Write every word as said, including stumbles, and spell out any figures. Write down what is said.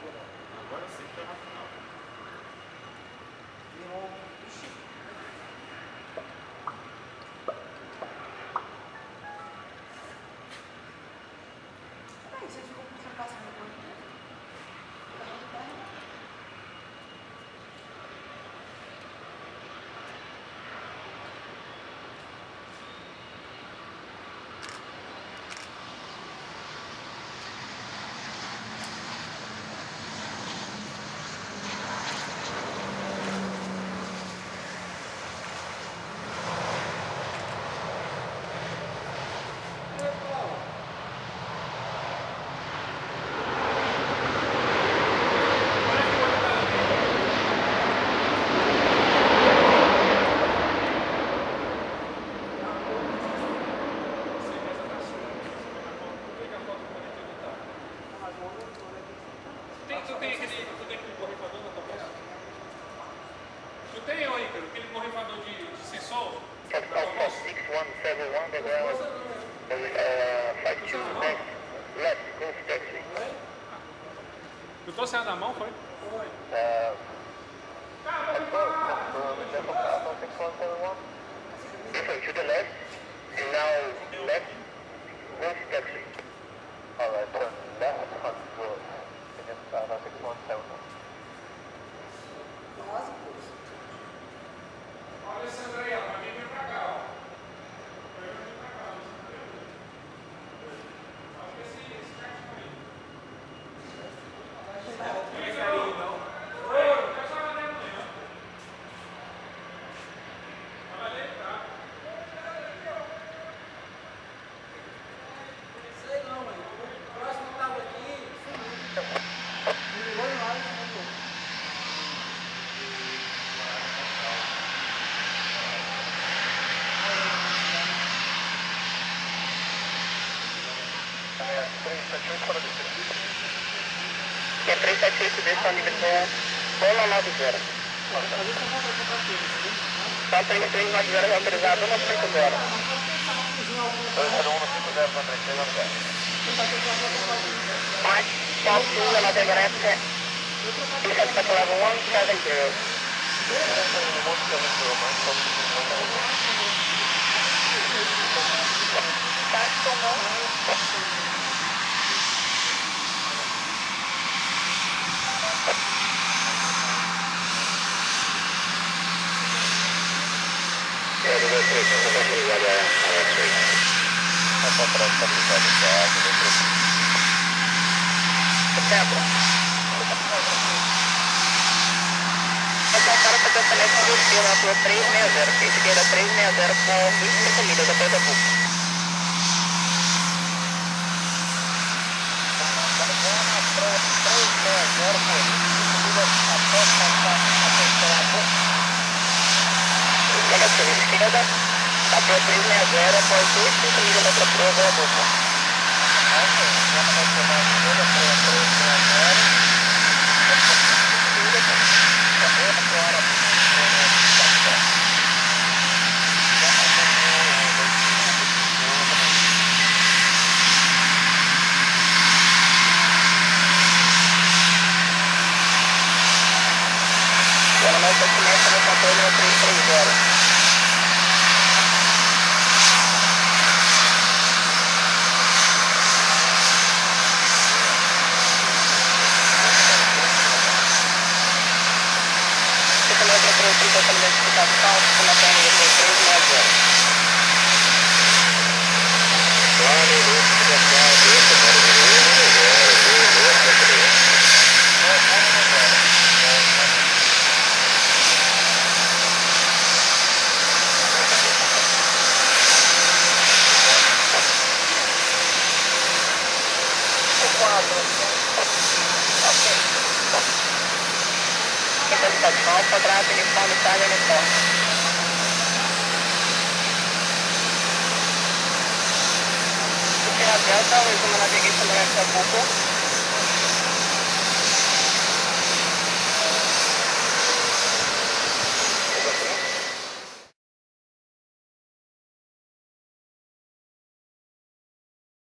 Agora sim que tá na final. Virou. Ixi. Peraí, você ficou você passando por aqui? Tá tudo bem? Tu tem aquele, tu tem aquele borrifador na tua bolsa? Tu tem, ô Ícaro, aquele borrifador de, de sensor? six one seven one, the ground, uh, five two next, left, Golf taxi. Tu trouxe ela na mão, foi? Foi. Uh, six one seven one. To the left, and now left, Golf taxi. Alright, turn left, front door. Uh, six one seven one. Nossa, poxa. Olha, Alessandra aí, ó, pra mim vem pra cá, ó. Pra mim vem pra cá, Alessandra. Acho que esse, esse cartão aí. Não fica aí, não. Ô, eu quero só lá dentro amanhã. Vai ler, tá? Sei não, mãe. O próximo tava aqui, sumiu. Não ligou em hora, não ligou. É três sete oito D, só nível bola nove zero. Só três três nove zero autorizado, um cinco zero. dois zero um cinco zero, três três nove zero. Mike, Fox two, another Everest, you set back level one seven zero. Passaram para o telefone do Rio na rua três seis zero, esquerda três seis zero com vinte e cinco milhas até da Buca. Esquerda, até três seis zero após vinte e cinco milhas até da Buca. Agora nós começa no controle no três três zero. Quadrado, uniforme, Itália, uniforme. Delta, we're going to navigation direction Buco.